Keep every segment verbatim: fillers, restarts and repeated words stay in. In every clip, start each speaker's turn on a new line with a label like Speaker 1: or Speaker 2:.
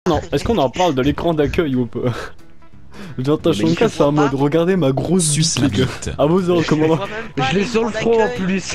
Speaker 1: Non, est-ce qu'on en parle de l'écran d'accueil ou pas? Genre ta Shonka c'est en mode regardez ma grosse suce les gars. À vos ordres commandant.
Speaker 2: Je l'ai sur le front en plus.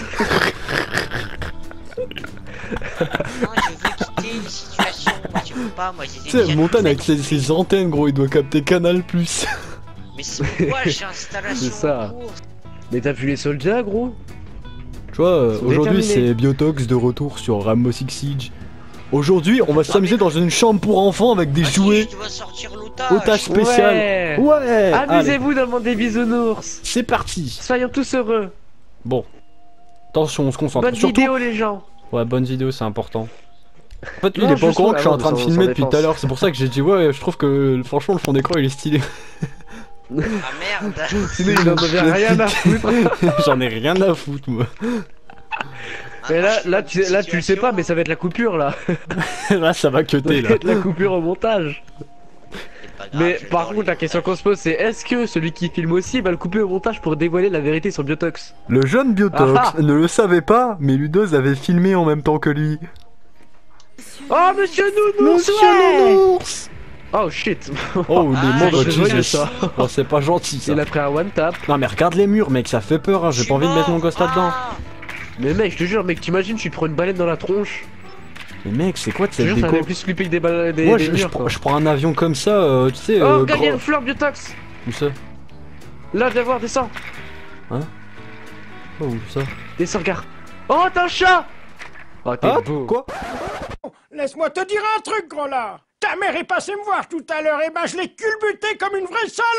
Speaker 3: Non, je veux quitter une situation, moi je peux pas, moi j'ai
Speaker 1: Tu sais, Montagne avec ses, ses antennes gros, il doit capter Canal plus.
Speaker 3: Mais c'est pourquoi j'ai installation.
Speaker 2: C'est ça. Mais t'as vu les soldats gros?
Speaker 1: Tu vois, euh, aujourd'hui
Speaker 2: déterminés.
Speaker 1: c'est Biotox de retour sur Rainbow Six Siege. Aujourd'hui, on va s'amuser dans une chambre pour enfants avec des jouets.
Speaker 3: Tu vas sortir l'otage.
Speaker 1: Otage spécial.
Speaker 2: Ouais,
Speaker 1: Ouais.
Speaker 2: amusez-vous dans le monde des bisounours.
Speaker 1: C'est parti.
Speaker 2: Soyons tous heureux.
Speaker 1: Bon. Attention, on se concentre.
Speaker 2: Bonne
Speaker 1: Surtout...
Speaker 2: vidéo les gens.
Speaker 1: Ouais, bonne vidéo, c'est important. En fait, lui,
Speaker 2: Non,
Speaker 1: il est pas au
Speaker 2: juste
Speaker 1: courant
Speaker 2: pour
Speaker 1: que je suis en
Speaker 2: la
Speaker 1: train de
Speaker 2: vendre,
Speaker 1: filmer
Speaker 2: sans
Speaker 1: depuis tout à
Speaker 2: défense.
Speaker 1: l'heure. C'est pour ça que j'ai dit, ouais, je trouve que franchement, le fond d'écran il est stylé.
Speaker 3: Ah merde.
Speaker 2: Sinon il en avait rien à foutre.
Speaker 1: J'en ai rien à foutre, moi.
Speaker 2: Mais là, là, tu, là tu le sais pas, mais ça va être la coupure là.
Speaker 1: Là, ça va
Speaker 2: Ça
Speaker 1: cuter,
Speaker 2: va
Speaker 1: là.
Speaker 2: être la coupure au montage. Mais par contre, la question qu'on se pose, c'est est-ce que celui qui filme aussi va le couper au montage pour dévoiler la vérité sur Biotox?
Speaker 1: Le jeune Biotox
Speaker 2: Ah ah.
Speaker 1: ne le savait pas, mais Ludoz avait filmé en même temps que lui.
Speaker 2: Oh, monsieur Nounours,
Speaker 1: Monsieur
Speaker 2: ouais.
Speaker 1: Nounours.
Speaker 2: Oh shit.
Speaker 1: Oh, les
Speaker 3: Ah,
Speaker 1: mots de
Speaker 2: je voyais
Speaker 1: Jesus.
Speaker 2: ça.
Speaker 1: Oh, c'est pas gentil, ça.
Speaker 2: Il a pris un one tap.
Speaker 1: Non, mais regarde les murs, mec, ça fait peur, hein. J'ai pas envie de mettre mon gosse là-dedans.
Speaker 2: Mais mec, je te jure, mec, t'imagines, tu te prends une baleine dans la tronche.
Speaker 1: Mais mec, c'est quoi de
Speaker 2: Je te
Speaker 1: cette
Speaker 2: jure, ça
Speaker 1: déco?
Speaker 2: va plus flipper que des balles des,
Speaker 1: Moi,
Speaker 2: des
Speaker 1: je, je
Speaker 2: murs,
Speaker 1: prends,
Speaker 2: quoi.
Speaker 1: je prends un avion comme ça, euh, tu sais.
Speaker 2: Oh,
Speaker 1: euh,
Speaker 2: regarde, il y a
Speaker 1: grand-
Speaker 2: une fleur Biotox.
Speaker 1: Où ça?
Speaker 2: Là, viens voir, descends.
Speaker 1: Oh, où ça?
Speaker 2: Descends, regarde. Oh, t'as un chat. Oh, t'es
Speaker 1: Ah,
Speaker 2: beau.
Speaker 1: quoi?
Speaker 4: Laisse-moi te dire un truc, gros là. Ta mère est passée me voir tout à l'heure et ben je l'ai culbuté comme une vraie sale.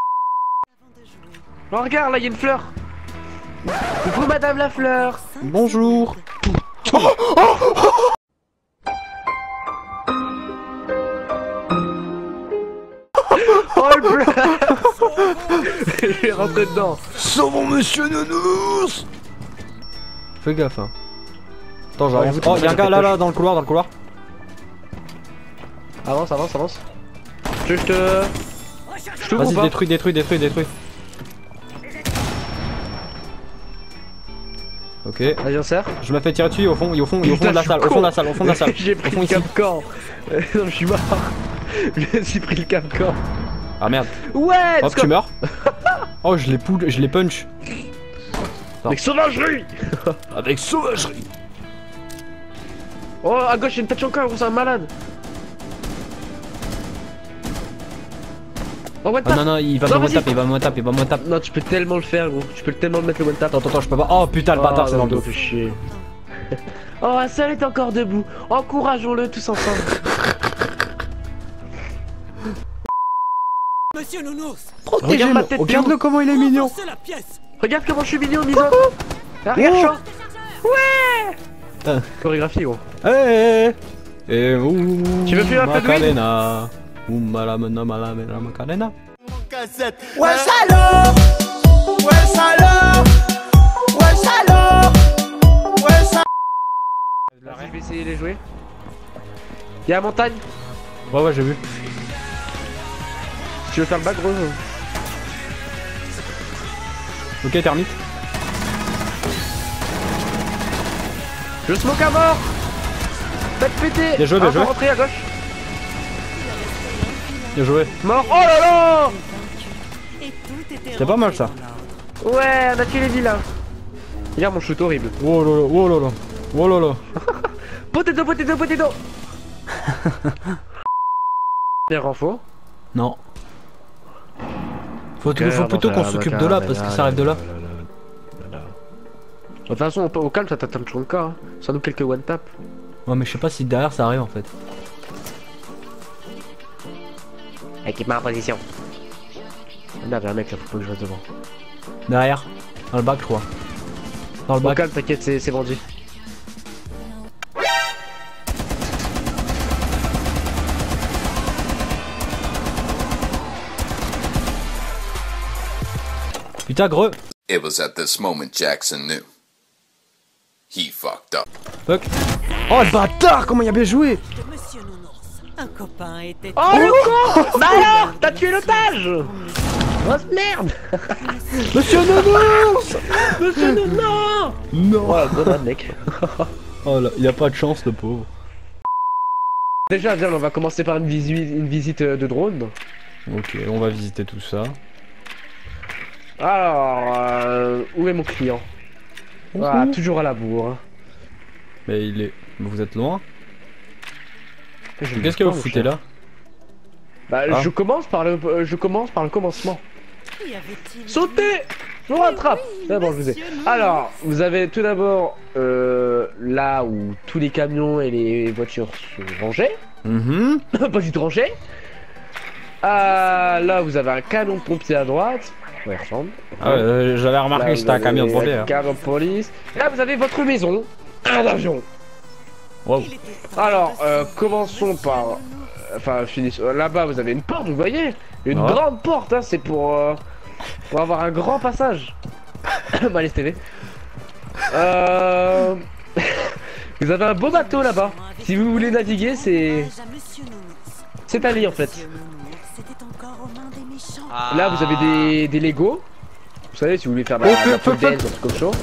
Speaker 2: Oh, regarde, là, il y a une fleur. Coucou, madame la fleur.
Speaker 1: Bonjour.
Speaker 2: Oh, le bleu. Il est rentré dedans.
Speaker 1: Sauvons Monsieur Nounours. Fais gaffe, hein. Attends,
Speaker 2: Ouais,
Speaker 1: j'avance.
Speaker 2: vous
Speaker 1: Oh, y'a un
Speaker 2: trouvez
Speaker 1: gars
Speaker 2: la
Speaker 1: là, là,
Speaker 2: pêche.
Speaker 1: dans le couloir, dans le couloir.
Speaker 2: Avance, avance, avance. Je je te... Je te
Speaker 1: Vas-y,
Speaker 2: pas.
Speaker 1: détruis, détruis, détruis, détruis. Ok,
Speaker 2: Vas-y, on serre.
Speaker 1: je me fais tirer dessus au fond, il est au fond, il est au fond
Speaker 2: Putain,
Speaker 1: de la
Speaker 2: je suis
Speaker 1: salle, au fond
Speaker 2: con.
Speaker 1: de la salle, au fond de la salle.
Speaker 2: J'ai
Speaker 1: Au
Speaker 2: pris
Speaker 1: fond
Speaker 2: le
Speaker 1: ici.
Speaker 2: capcan. Euh, non, je suis mort. Je me suis pris le capcan.
Speaker 1: Ah merde.
Speaker 2: Ouais,
Speaker 1: Hop,
Speaker 2: let's
Speaker 1: tu
Speaker 2: go.
Speaker 1: meurs. Oh, je l'ai poule, je l'ai punch.
Speaker 2: Avec sauvagerie.
Speaker 1: Avec sauvagerie.
Speaker 2: Oh, à gauche, il y a une tachanka, gros, c'est un malade. Oh, one
Speaker 1: Ah
Speaker 2: tap.
Speaker 1: non, non, il va
Speaker 2: Non,
Speaker 1: me
Speaker 2: vas-y.
Speaker 1: taper, il va me taper, il va me taper.
Speaker 2: Non, tu peux tellement le faire, gros. Tu peux tellement le mettre le one tap.
Speaker 1: Attends, attends, je peux pas. Oh putain, le bâtard, c'est dans le dos.
Speaker 2: Fais chier. Oh, un seul est encore debout. Encourageons-le tous ensemble.
Speaker 5: Monsieur Nounours,
Speaker 2: Regarde ma tête,
Speaker 1: Regarde-le comment il est mignon.
Speaker 5: c'est la pièce.
Speaker 2: Regarde comment je suis mignon, Miso. Ah, regarde,
Speaker 1: Oh.
Speaker 2: Chan. Ouais.
Speaker 1: Ah.
Speaker 2: Chorégraphie, gros.
Speaker 1: Eh, eh, eh. Et ouh,
Speaker 2: Tu veux plus un peu de weed?
Speaker 1: Macarena. Ouh, malamena, malamena, Macarena.
Speaker 4: Ouais salaud. Ouais salaud. Ouais salaud. Ouais salaud.
Speaker 2: Vas-y, je vais essayer de les jouer. Y'a la montagne.
Speaker 1: Ouais, ouais, j'ai vu.
Speaker 2: Tu veux faire le back, gros?
Speaker 1: Ok, termite.
Speaker 2: Je smoke à mort. Faites péter.
Speaker 1: Bien joué, bien
Speaker 2: Un
Speaker 1: joué.
Speaker 2: peut rentrer à gauche.
Speaker 1: Bien joué.
Speaker 2: Mort. Oh là là.
Speaker 1: C'est pas mal ça.
Speaker 2: Ouais, on a tué les vilains. Regarde mon shoot horrible.
Speaker 1: Oh là là, oh là là. Oh là là.
Speaker 2: Potato, potato, potato. Bien renfort.
Speaker 1: Non. Faut, faut plutôt qu'on s'occupe de là parce que ça arrive de là.
Speaker 2: De toute façon, au calme, ça t'attend toujours le cas. Hein. Sans nous quelques one tap.
Speaker 1: Ouais, mais je sais pas si derrière ça arrive en fait.
Speaker 2: Équipement en position. Là, y'a un mec là, faut pas que je reste devant.
Speaker 1: Derrière. Dans le bac, je crois. Dans le
Speaker 2: Au
Speaker 1: bac.
Speaker 2: calme, t'inquiète, c'est vendu.
Speaker 1: Putain, gros.
Speaker 6: It was at this moment Jackson knew. He fucked up.
Speaker 1: Fuck. Oh, le bâtard, comment il a bien joué.
Speaker 5: Monsieur Nounours, un copain était...
Speaker 2: Oh le con. Bah alors, t'as tué l'otage. Oh merde.
Speaker 1: Monsieur Nounours.
Speaker 2: Monsieur non.
Speaker 1: Non.
Speaker 2: Ouais, grenade mec.
Speaker 1: Oh là, il a pas de chance, le pauvre.
Speaker 2: Déjà, viens, on va commencer par une, visu une visite de drone.
Speaker 1: Ok, on va visiter tout ça.
Speaker 2: Alors, euh, où est mon client? Ah, toujours à la bourre.
Speaker 1: Mais il est... Vous êtes loin?
Speaker 2: Je
Speaker 1: Qu'est-ce que vous foutez là?
Speaker 2: Bah,
Speaker 1: ah.
Speaker 2: je commence par le, euh, je commence par le commencement.
Speaker 5: Y avait-il
Speaker 2: Sautez! Je vous rattrape!
Speaker 5: oui,
Speaker 2: D'abord, je vous ai.
Speaker 5: monsieur Nounours.
Speaker 2: Alors, vous avez tout d'abord euh, là où tous les camions et les voitures sont rangés.
Speaker 1: Mhm.
Speaker 2: Pas du tout rangés. Ah, là, vous avez un canon de pompier à droite. Ouais, il ressemble.
Speaker 1: Ah, euh, j'avais remarqué
Speaker 2: Là,
Speaker 1: que c'était un
Speaker 2: vous
Speaker 1: camion de
Speaker 2: avez
Speaker 1: pompier.
Speaker 2: un
Speaker 1: hein.
Speaker 2: camion de police. Là, vous avez votre maison. Un avion.
Speaker 1: Wow.
Speaker 5: Il était temps
Speaker 2: Alors,
Speaker 5: de
Speaker 2: euh,
Speaker 5: se
Speaker 2: commençons
Speaker 5: monsieur
Speaker 2: par...
Speaker 5: Nounours.
Speaker 2: Enfin, finissons. Là-bas, vous avez une porte, vous voyez? Une
Speaker 1: Ouais.
Speaker 2: grande porte, hein, c'est pour, euh, pour avoir un grand passage. Malaise T V. Euh... vous avez un beau bateau là-bas. Si vous voulez naviguer, c'est... C'est à lire en fait.
Speaker 3: Ah.
Speaker 2: Là, vous avez des, des Lego. Vous savez, si vous voulez faire de
Speaker 1: Oh,
Speaker 2: la,
Speaker 1: feu,
Speaker 2: la
Speaker 1: feu,
Speaker 2: pole
Speaker 1: feu.
Speaker 2: dance, un truc comme chaud.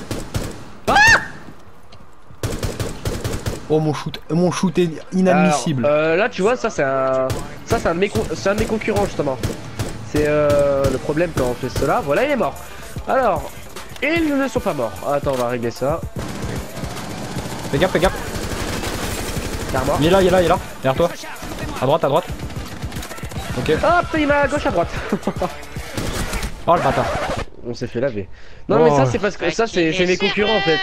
Speaker 1: Oh mon shoot, mon shoot est inadmissible.
Speaker 2: Alors, euh, là, tu vois, ça c'est un, ça c'est un de mes, con- c'est un de mes concurrents justement. C'est euh, le problème quand on fait cela. Voilà, il est mort. Alors, ils ne sont pas morts. Attends, on va régler ça.
Speaker 1: Fais gaffe, fais gaffe.
Speaker 2: Il est mort.
Speaker 1: Il est là, il est là, il est là. Derrière toi. À droite, à droite. Ok.
Speaker 2: Hop, il va à gauche, à droite.
Speaker 1: Oh le bâtard.
Speaker 2: On s'est fait laver. Non,
Speaker 1: Oh.
Speaker 2: mais ça c'est parce que ça c'est c'est mes concurrents en fait.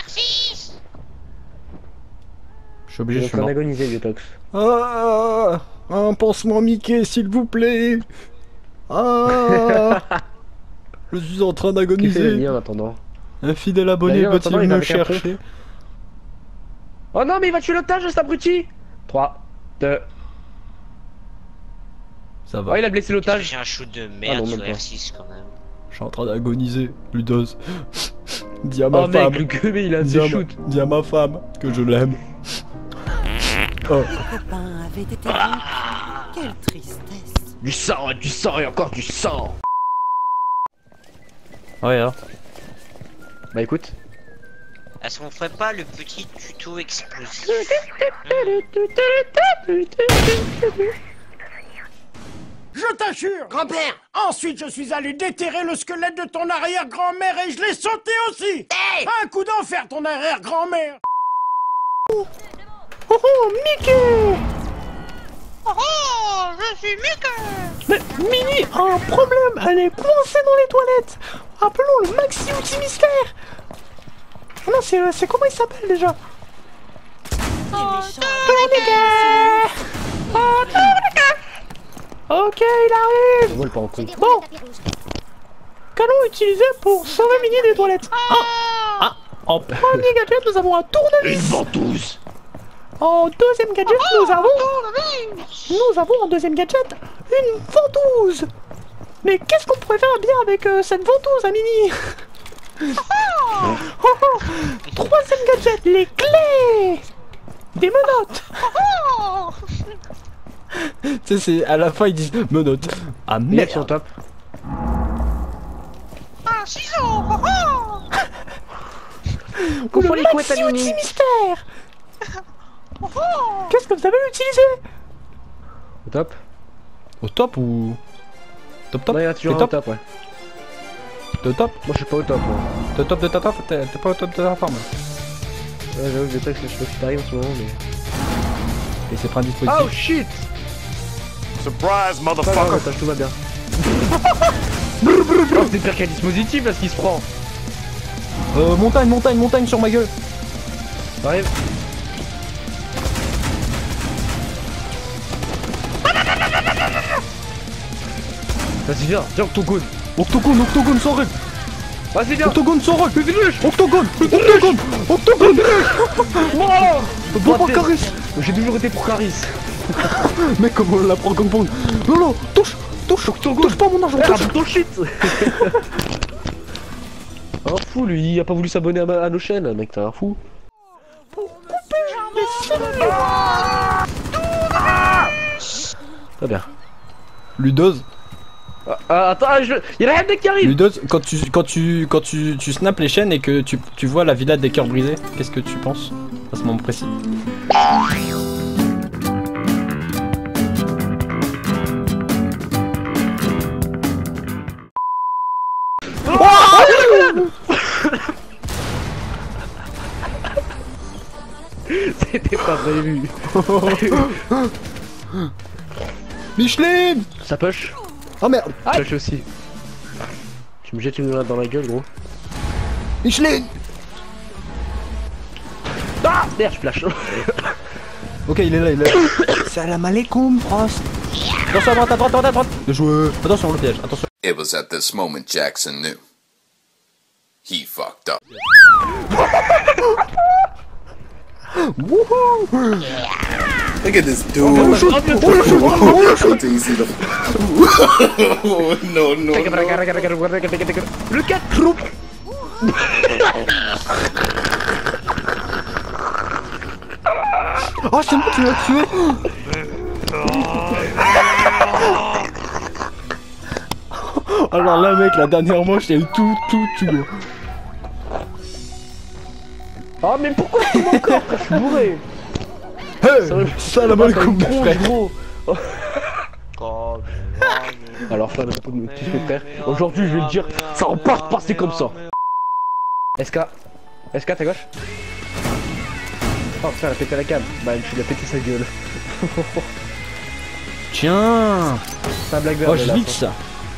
Speaker 1: Je suis obligé, je
Speaker 2: Ils
Speaker 1: suis
Speaker 2: sont
Speaker 1: mort.
Speaker 2: agonisés, Biotox.
Speaker 1: Ah, un pansement Mickey, s'il vous plaît. Ah, je suis en train
Speaker 2: Qui fait le
Speaker 1: d'agoniser.
Speaker 2: lien en attendant?
Speaker 1: Un fidèle abonné
Speaker 2: D'ailleurs, en attendant,
Speaker 1: va-t-il
Speaker 2: il va
Speaker 1: me
Speaker 2: avec un
Speaker 1: chercher?
Speaker 2: Oh non, mais il va tuer l'otage, cet abruti. trois, deux.
Speaker 1: Ça
Speaker 2: Oh,
Speaker 1: va.
Speaker 2: il a blessé l'otage.
Speaker 3: J'ai un shoot de
Speaker 2: Ah
Speaker 3: merde
Speaker 2: non,
Speaker 3: sur
Speaker 2: même pas.
Speaker 3: R six quand même.
Speaker 1: Je suis en train d'agoniser. Ludos. Dis à ma
Speaker 2: Oh
Speaker 1: femme.
Speaker 2: mec, le gueumé, il a
Speaker 1: Dis à,
Speaker 2: des
Speaker 1: ma...
Speaker 2: shoots.
Speaker 1: dis à ma femme que je l'aime. Oh.
Speaker 5: Les copains avaient été vaincus. Quelle tristesse.
Speaker 2: Du sang, du sang et encore du sang.
Speaker 1: Ouais, alors.
Speaker 2: Bah écoute.
Speaker 3: Est-ce qu'on ferait pas le petit tuto explosif?
Speaker 4: Je t'assure.
Speaker 3: Grand-père!
Speaker 4: Ensuite, je suis allé déterrer le squelette de ton arrière-grand-mère et je l'ai sauté aussi.
Speaker 3: Hey!
Speaker 4: Un coup d'enfer, ton arrière-grand-mère.
Speaker 1: Oh oh, Mickey!
Speaker 3: Oh, je suis Mickey!
Speaker 1: Mais Minnie a un problème, elle est coincée dans les toilettes. Appelons le Maxi Outil Mystère. Oh non, c'est c'est comment il s'appelle déjà?
Speaker 5: Les méchants
Speaker 1: Ok, il arrive.
Speaker 2: On vole pas en con.
Speaker 1: Bon, canon utilisé pour sauver Minnie des toilettes. Ah, ah. En premier gadget, nous avons un tournevis.
Speaker 2: Une ventouse.
Speaker 1: En deuxième gadget, nous avons... Nous avons en deuxième gadget une ventouse. Mais qu'est-ce qu'on pourrait faire bien avec euh, cette ventouse, à Minnie? Oh, oh. Troisième gadget, les clés. Des menottes. Tu sais, c'est à la fin ils disent menottes. Ah
Speaker 2: Les mecs sont
Speaker 1: merde.
Speaker 2: top.
Speaker 3: Un ciseau!
Speaker 2: Comprends les couettes à
Speaker 1: Maxi Outil
Speaker 2: Mini.
Speaker 1: Mystère. Qu'est-ce que vous avez utilisé?
Speaker 2: Au top.
Speaker 1: Au top ou... Top top?
Speaker 2: Non, il y a toujours
Speaker 1: T'es
Speaker 2: un
Speaker 1: top?
Speaker 2: top, ouais.
Speaker 1: T'es au top?
Speaker 2: Moi je suis pas au top, moi.
Speaker 1: T'es au top de ta forme? T'es t'es pas au top de ta forme?
Speaker 2: Ouais, j'avoue, Biotox, je sais pas si t'arrives en ce moment, mais.
Speaker 1: Et c'est pas un dispositif.
Speaker 2: Oh shit!
Speaker 7: Surprise,
Speaker 2: Pas grave,
Speaker 7: motherfucker!
Speaker 2: attends, tout va bien. Oh, c'est pire qu'un dispositif là ce qui se prend.
Speaker 1: Euh, montagne, montagne, montagne sur ma gueule.
Speaker 2: Arrive. Vas-y, viens, viens, octogone.
Speaker 1: Octogone, octogone sans règle.
Speaker 2: Vas-y, viens.
Speaker 1: Octogone sans règle. Octogone, octogone, octogone.
Speaker 2: Wow.
Speaker 1: Bon pour Caris.
Speaker 2: J'ai toujours été pour Caris.
Speaker 1: Mec, comment on la prend comme bon. Non, non, touche, touche, touche pas mon argent, touche.
Speaker 2: Ah, ton shit. Un fou, lui, il a pas voulu s'abonner à, ma- à nos chaînes, mec, t'es un fou. Très bien.
Speaker 1: Ludos,
Speaker 2: Ah, ah, attends, ah, je... il y a la mec qui arrive.
Speaker 1: Ludos, quand tu, quand tu, quand tu, tu snaps les chaînes et que tu, tu vois la villa des cœurs brisés, qu'est-ce que tu penses à ce moment précis?
Speaker 2: vous avez vu.
Speaker 1: Micheline.
Speaker 2: Ça push.
Speaker 1: Oh merde.
Speaker 2: Push aussi. Tu me jettes une grenade dans la gueule, gros.
Speaker 1: Micheline.
Speaker 2: Ah merde, je flash.
Speaker 1: Ok, il est là, il est là. Salam alaikum, France. Attention à droite, à droite, à droite, à droite. Bien joué. Attention, le piège, attention.
Speaker 6: It was at this moment Jackson knew. He fucked up.
Speaker 1: Wouhou.
Speaker 8: Look at this dude.
Speaker 1: Oh, shoot.
Speaker 8: Oh, shoot. You see the... oh, no, no, no.
Speaker 2: Le quatre.
Speaker 1: Oh, c'est moi qui l'ai tué. Alors là, mec, la dernière manche, j'ai eu tout, tout, tout.
Speaker 2: Oh, mais pourquoi tu m'en encore? Je suis bourré.
Speaker 1: Hey, salam alaikum, mon frère.
Speaker 2: Gros. Alors, ça, tous mes frères. Aujourd'hui, je vais le dire, ça va pas se passer comme ça. S K. S K, t'es gauche? Oh putain, elle a pété la cam. Bah, tu lui as pété sa gueule.
Speaker 1: Tiens.
Speaker 2: C'est un blague
Speaker 1: Oh, je vite ça.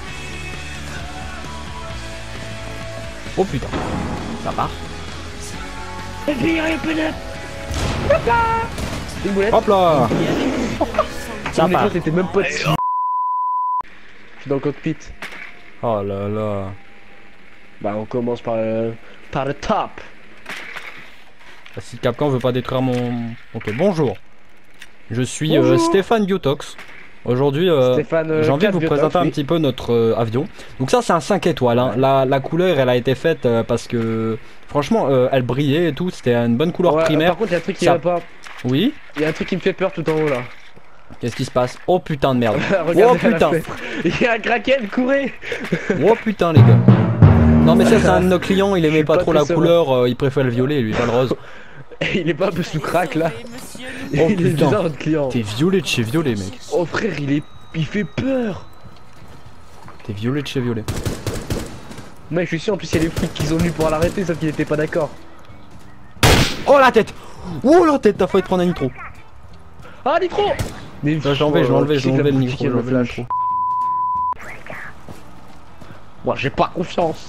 Speaker 1: Oh putain. Ça part.
Speaker 2: Une boulette.
Speaker 1: Hop là. Ça
Speaker 2: Ça
Speaker 1: part.
Speaker 2: t'étais même pas dessus. Je suis dans le cockpit.
Speaker 1: Oh là là.
Speaker 2: Bah, on commence par le, par le top.
Speaker 1: Si Capcom veut pas détruire mon... Ok, bonjour. Je suis euh,
Speaker 2: Bonjour.
Speaker 1: Stéphane Biotox. Aujourd'hui, euh,
Speaker 2: Stéphane, euh,
Speaker 1: j'ai envie de vous
Speaker 2: quatre Biotox,
Speaker 1: présenter un
Speaker 2: oui.
Speaker 1: petit peu notre euh, avion. Donc ça, c'est un cinq étoiles. Hein.
Speaker 2: Ouais.
Speaker 1: La, la couleur, elle a été faite euh, parce que... Franchement, euh, elle brillait et tout. C'était une bonne couleur
Speaker 2: Ouais,
Speaker 1: primaire.
Speaker 2: Par contre, il y a un truc qui
Speaker 1: Ça-
Speaker 2: va pas.
Speaker 1: Oui.
Speaker 2: Il y a un truc qui me fait peur tout en haut là.
Speaker 1: Qu'est-ce qui se passe? Oh putain de merde.
Speaker 2: Regardez
Speaker 1: Oh
Speaker 2: à la
Speaker 1: putain.
Speaker 2: fenêtre. Il y a un kraken, courez.
Speaker 1: Oh putain les gars. Non mais ça, c'est un de nos clients. Il
Speaker 2: Je
Speaker 1: aimait
Speaker 2: suis
Speaker 1: pas
Speaker 2: pas
Speaker 1: trop
Speaker 2: très
Speaker 1: la
Speaker 2: serein.
Speaker 1: couleur. euh, il préfère le violet, lui, pas le rose.
Speaker 2: Il est pas un peu sous crack là.
Speaker 1: Oh,
Speaker 2: Il est
Speaker 1: putain.
Speaker 2: bizarre notre client.
Speaker 1: T'es violet de chez violet, mec.
Speaker 2: Oh frère, il est. Il fait peur.
Speaker 1: T'es violet de chez violet.
Speaker 2: Mec, je suis sûr en plus il y a les flics qu'ils ont mis pour l'arrêter sauf qu'il était pas d'accord.
Speaker 1: Oh la tête. Oh la tête, t'as failli te prendre un nitro.
Speaker 2: Ah nitro. Mais
Speaker 1: Ça, je l'ai enlevé, je l'ai enlevé, je l'ai enlevé le micro,
Speaker 2: micro,
Speaker 1: je l'ai
Speaker 2: le
Speaker 1: enlevé le
Speaker 2: flash.
Speaker 1: micro.
Speaker 2: Moi j'ai pas confiance.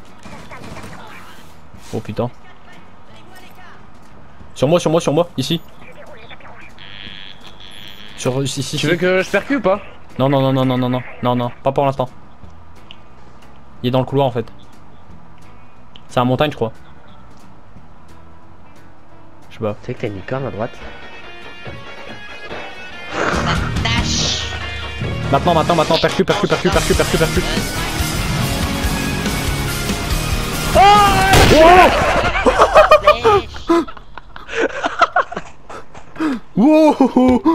Speaker 1: Oh putain. Sur moi, sur moi, sur moi, ici. Sur ici, ici.
Speaker 2: Tu veux que je percue ou pas?
Speaker 1: Non, non, non, non, non, non, non, non, non, pas pour l'instant. Il est dans le couloir en fait. C'est un montagne, je crois. Je sais pas.
Speaker 2: Tu sais que t'as une licorne à droite.
Speaker 3: Dash.
Speaker 1: Maintenant, maintenant, maintenant, percu, percu, percu, percu, percu, percu. Wow.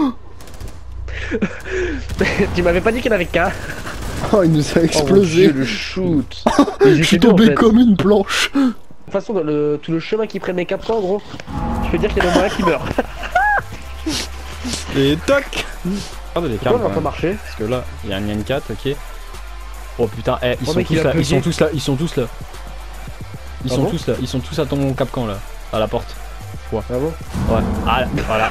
Speaker 2: Tu m'avais pas dit qu'il y en avait qu'un.
Speaker 1: Oh, il nous a explosé.
Speaker 2: Oh, mon Dieu, le shoot.
Speaker 1: Je suis tombé comme une planche.
Speaker 2: De toute façon, dans le, tout le chemin qui prennent mes capteurs, gros, je peux dire qu'il y en a moyen qui meurt.
Speaker 1: Et toc. Regardez les
Speaker 2: Pourquoi
Speaker 1: cartes.
Speaker 2: on va pas marcher?
Speaker 1: Parce que là, il y a un Nyan quatre, ok. Oh putain, eh, ils
Speaker 2: Oh,
Speaker 1: sont
Speaker 2: mec, il
Speaker 1: tous
Speaker 2: a
Speaker 1: là, ils
Speaker 2: bugué.
Speaker 1: sont tous là, ils sont tous là. Ils
Speaker 2: Ah
Speaker 1: sont
Speaker 2: bon
Speaker 1: tous là, ils sont tous à ton capcan là, à la porte.
Speaker 2: Ah bon?
Speaker 1: Ouais, ah, voilà.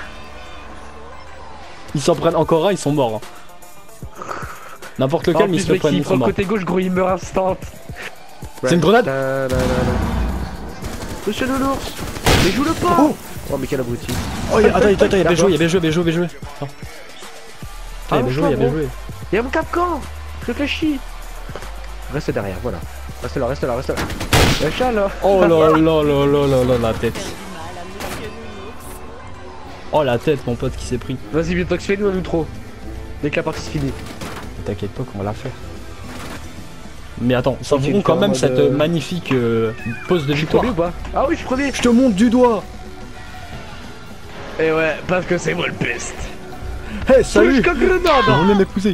Speaker 1: Ils s'en prennent encore un, ils sont morts. hein. N'importe lequel,
Speaker 2: En
Speaker 1: mais ils
Speaker 2: plus,
Speaker 1: se le
Speaker 2: mec,
Speaker 1: prennent,
Speaker 2: s'il
Speaker 1: ils
Speaker 2: prend
Speaker 1: sont
Speaker 2: le
Speaker 1: morts.
Speaker 2: côté gauche, gros, il meurt instant.
Speaker 1: C'est une grenade.
Speaker 2: Da, da, da, da. Monsieur Nounours, mais joue le pas.
Speaker 1: Oh.
Speaker 2: Oh mais quel abruti.
Speaker 1: Oh, y a- attends, attends, attends, il y a bien joué, il y a bien joué, bien joué, bien joué. Attends.
Speaker 2: Ah,
Speaker 1: Il y a bien joué, il y a bien joué.
Speaker 2: Il y a mon capcan. Je réfléchis. Reste derrière, voilà. Reste là, reste là, reste là. Reste là.
Speaker 1: Oh là là là là là là, la tête. Oh la tête, mon pote qui s'est pris.
Speaker 2: Vas-y, Biotox, fais-nous un outro. Dès que la partie se finit.
Speaker 1: T'inquiète pas qu'on va la faire. Mais attends,
Speaker 2: Tu
Speaker 1: savourons
Speaker 2: le
Speaker 1: quand
Speaker 2: fais en
Speaker 1: même
Speaker 2: mode,
Speaker 1: cette
Speaker 2: euh,
Speaker 1: magnifique euh, pose de
Speaker 2: Je suis
Speaker 1: victoire.
Speaker 2: premier ou pas? Ah oui, je suis premier.
Speaker 1: Je te monte du doigt.
Speaker 2: Et ouais, parce que c'est moi le best.
Speaker 1: Hey, salut.
Speaker 2: Touche comme grenade.
Speaker 1: On voulait m'épouser.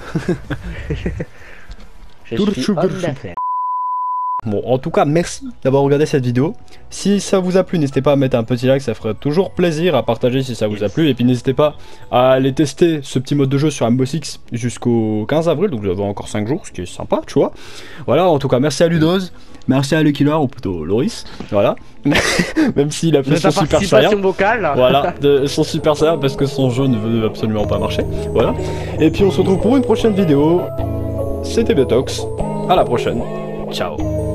Speaker 2: Je
Speaker 1: Tout le
Speaker 2: suis
Speaker 1: chou, tout le
Speaker 2: homme
Speaker 1: chou.
Speaker 2: d'affaires.
Speaker 1: Bon, en tout cas, merci d'avoir regardé cette vidéo. Si ça vous a plu, n'hésitez pas à mettre un petit like, ça ferait toujours plaisir, à partager si ça vous a plu. Et puis n'hésitez pas à aller tester ce petit mode de jeu sur Rainbow Six jusqu'au quinze avril, donc vous avez encore cinq jours, ce qui est sympa, tu vois. Voilà, en tout cas, merci à Ludoz. Merci à Le Killer, ou plutôt Loris, voilà. Même s'il a fait
Speaker 2: De
Speaker 1: son
Speaker 2: sa
Speaker 1: super
Speaker 2: participation
Speaker 1: saiyan.
Speaker 2: vocale.
Speaker 1: Voilà, de son super saiyan parce que son jeu ne veut absolument pas marcher. Voilà. Et puis on se retrouve pour une prochaine vidéo. C'était Biotox. À la prochaine. Ciao.